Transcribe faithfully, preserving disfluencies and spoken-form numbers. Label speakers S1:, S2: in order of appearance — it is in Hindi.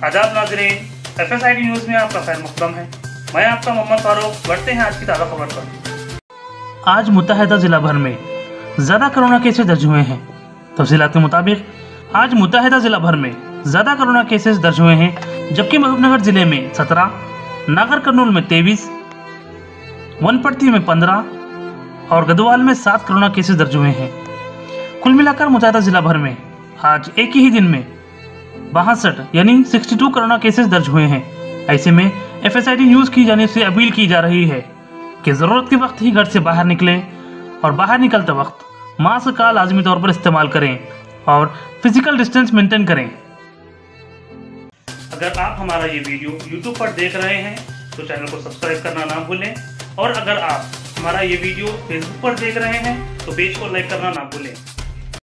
S1: आदाब नाज़रीन, F S I D news में आपका खैर मक़दम है। मैं आपका मोहम्मद फारूक। बढ़ते हैं आज की ताज़ा खबर पर। आज मुत्तहदा ज़िला भर में ज़्यादा कोरोना केसेस दर्ज हुए हैं। तफसीलात के मुताबिक आज मुत्तहदा ज़िला भर में ज़्यादा कोरोना केसेस दर्ज हुए हैं, जबकि महबूबनगर ज़िले में सत्रह, नागर कर्नूल में तेईस, वनपट्टी में पंद्रह और गदवाल में सात कोरोना केसेस दर्ज हुए हैं। कुल मिलाकर मुत्तहदा ज़िला भर में आज एक ही दिन में बासठ यानी बासठ कोरोना केसेस दर्ज हुए हैं। ऐसे में F S I D news की जानिब से अपील की जा रही है कि ज़रूरत के वक्त ही घर से बाहर निकलें और बाहर निकलते वक्त मास्क का लाजमी तौर पर इस्तेमाल करें और फिजिकल डिस्टेंस मेंटेन करें। अगर आप हमारा ये वीडियो यूट्यूब पर देख रहे हैं तो चैनल को सब्सक्राइब करना ना भूलें, और अगर आप हमारा ये वीडियो फेसबुक पर देख रहे हैं तो पेज को लाइक करना ना भूलें।